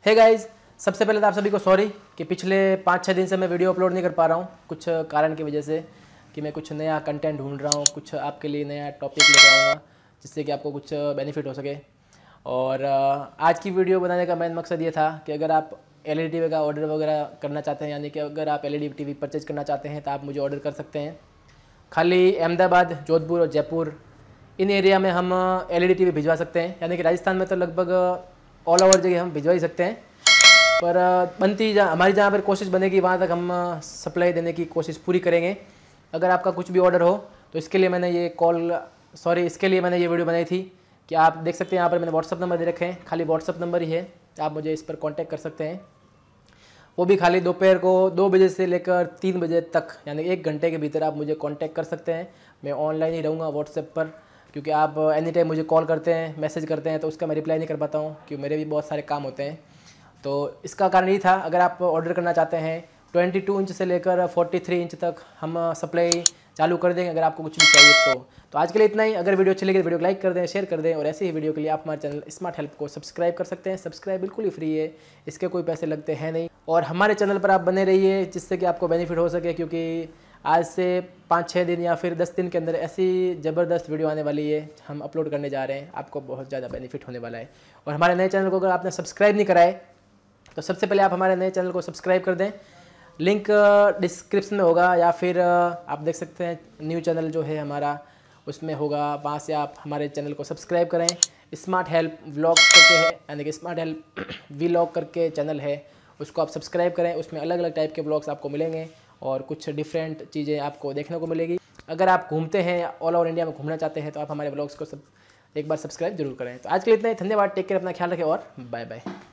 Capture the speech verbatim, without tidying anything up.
Hey guys, सबसे पहले तो आप सभी को सॉरी कि पिछले पाँच छः दिन से मैं वीडियो अपलोड नहीं कर पा रहा हूँ, कुछ कारण की वजह से कि मैं कुछ नया कंटेंट ढूंढ रहा हूँ, कुछ आपके लिए नया टॉपिक लेकर आऊँगा जिससे कि आपको कुछ बेनिफिट हो सके। और आज की वीडियो बनाने का मेन मकसद ये था कि अगर आप एल ई डी टीवी का ऑर्डर वगैरह करना चाहते हैं, यानी कि अगर आप L E D TV purchase करना चाहते हैं तो आप मुझे ऑर्डर कर सकते हैं। खाली अहमदाबाद, जोधपुर और जयपुर इन एरिया में हम एल ई डी टीवी भिजवा सकते हैं, यानी कि राजस्थान में तो लगभग ऑल ओवर जगह हम भिजवा ही सकते हैं। पर बनती जा हमारी जहाँ पर कोशिश बनेगी वहाँ तक हम सप्लाई देने की कोशिश पूरी करेंगे। अगर आपका कुछ भी ऑर्डर हो तो इसके लिए मैंने ये कॉल सॉरी इसके लिए मैंने ये वीडियो बनाई थी कि आप देख सकते हैं यहाँ पर मैंने व्हाट्सअप नंबर दे रखे हैं, खाली व्हाट्सअप नंबर ही है, आप मुझे इस पर कॉन्टैक्ट कर सकते हैं। वो भी खाली दोपहर को दो बजे से लेकर तीन बजे तक, यानी एक घंटे के भीतर आप मुझे कांटेक्ट कर सकते हैं। मैं ऑनलाइन ही रहूँगा व्हाट्सएप पर, क्योंकि आप एनी टाइम मुझे कॉल करते हैं, मैसेज करते हैं तो उसका मैं रिप्लाई नहीं कर पाता हूँ क्योंकि मेरे भी बहुत सारे काम होते हैं। तो इसका कारण ये था, अगर आप ऑर्डर करना चाहते हैं बाईस इंच से लेकर तैंतालीस इंच तक हम सप्लाई चालू कर देंगे अगर आपको कुछ भी चाहिए तो। तो आज के लिए इतना ही। अगर वीडियो अच्छी लगी तो वीडियो को लाइक कर दें, शेयर कर दें, और ऐसे ही वीडियो के लिए आप हमारे चैनल स्मार्ट हेल्प को सब्सक्राइब कर सकते हैं। सब्सक्राइब बिल्कुल ही फ्री है, इसके कोई पैसे लगते हैं नहीं। और हमारे चैनल पर आप बने रहिए जिससे कि आपको बेनिफिट हो सके, क्योंकि आज से पाँच छः दिन या फिर दस दिन के अंदर ऐसी ज़बरदस्त वीडियो आने वाली है, हम अपलोड करने जा रहे हैं, आपको बहुत ज़्यादा बेनिफिट होने वाला है। और हमारे नए चैनल को अगर आपने सब्सक्राइब नहीं कराए तो सबसे पहले आप हमारे नए चैनल को सब्सक्राइब कर दें, लिंक डिस्क्रिप्शन में होगा, या फिर आप देख सकते हैं न्यू चैनल जो है हमारा उसमें होगा, वहाँ से आप हमारे चैनल को सब्सक्राइब करें। स्मार्ट हेल्प व्लॉग करके है, यानी कि स्मार्ट हेल्प वीलॉग करके चैनल है, उसको आप सब्सक्राइब करें। उसमें अलग अलग टाइप के व्लॉग्स आपको मिलेंगे और कुछ डिफरेंट चीज़ें आपको देखने को मिलेगी। अगर आप घूमते हैं, ऑल ओवर इंडिया में घूमना चाहते हैं, तो आप हमारे व्लॉग्स को सब एक बार सब्सक्राइब जरूर करें। तो आज के लिए इतना ही, धन्यवाद, टेक केयर, अपना ख्याल रखें और बाय बाय।